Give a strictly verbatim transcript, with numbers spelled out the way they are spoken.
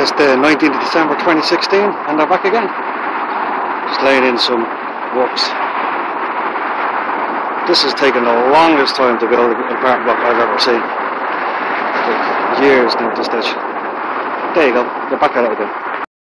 It's the nineteenth of December twenty sixteen and they're back again. Just laying in some works. This has taken the longest time to build an apartment block I've ever seen. Like years now at this stage. There you go, they're back at it again.